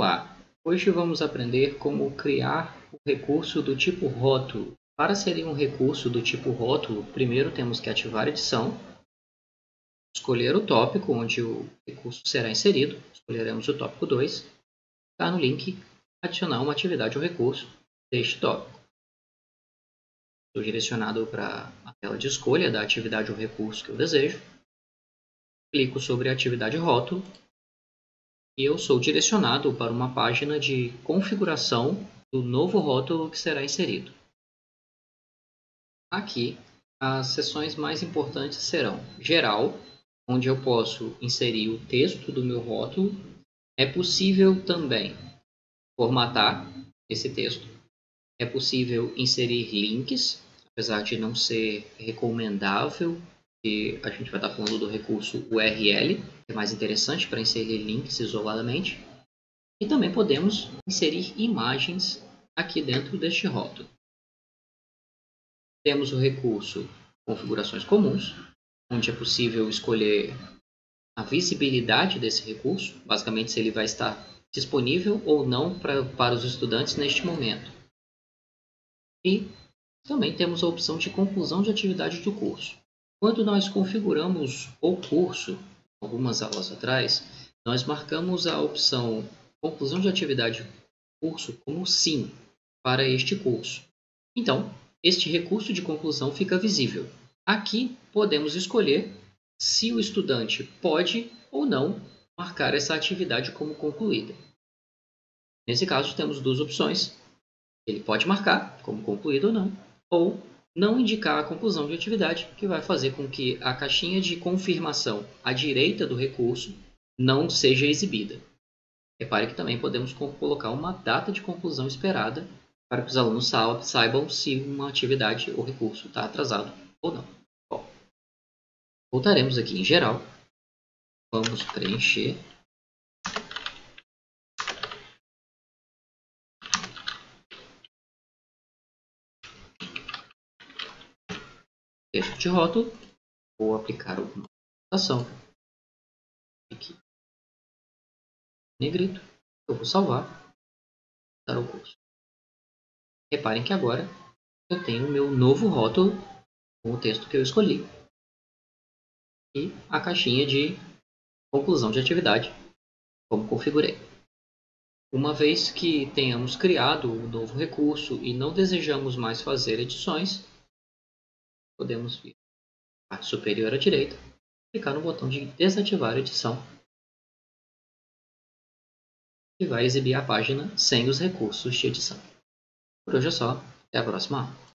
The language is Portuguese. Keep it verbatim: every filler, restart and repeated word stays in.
Olá! Hoje vamos aprender como criar o recurso do tipo rótulo. Para inserir um recurso do tipo rótulo, primeiro temos que ativar a edição, escolher o tópico onde o recurso será inserido, escolheremos o tópico dois, clicar no link adicionar uma atividade ou recurso deste tópico. Estou direcionado para a tela de escolha da atividade ou recurso que eu desejo, clico sobre a atividade rótulo e eu sou direcionado para uma página de configuração do novo rótulo que será inserido. Aqui, as seções mais importantes serão Geral, onde eu posso inserir o texto do meu rótulo. É possível também formatar esse texto. É possível inserir links, apesar de não ser recomendável, e a gente vai estar falando do recurso U R L, que é mais interessante para inserir links isoladamente. E também podemos inserir imagens aqui dentro deste rótulo. Temos o recurso Configurações Comuns, onde é possível escolher a visibilidade desse recurso, basicamente se ele vai estar disponível ou não para, para os estudantes neste momento. E também temos a opção de conclusão de atividade do curso. Quando nós configuramos o curso, algumas aulas atrás, nós marcamos a opção conclusão de atividade do curso como sim para este curso. Então, este recurso de conclusão fica visível. Aqui podemos escolher se o estudante pode ou não marcar essa atividade como concluída. Nesse caso, temos duas opções. Ele pode marcar como concluído ou não, ou não indicar a conclusão de atividade, que vai fazer com que a caixinha de confirmação à direita do recurso não seja exibida. Repare que também podemos colocar uma data de conclusão esperada para que os alunos saibam se uma atividade ou recurso está atrasado ou não. Bom, voltaremos aqui em geral. Vamos preencher. Texto de rótulo. Vou aplicar alguma anotação. Aqui. Negrito. Eu vou salvar. Dar o curso. Reparem que agora eu tenho o meu novo rótulo com o texto que eu escolhi. E a caixinha de conclusão de atividade, como configurei. Uma vez que tenhamos criado o um novo recurso e não desejamos mais fazer edições, podemos vir à parte superior à direita, clicar no botão de desativar a edição e vai exibir a página sem os recursos de edição. Por hoje é só, até a próxima aula.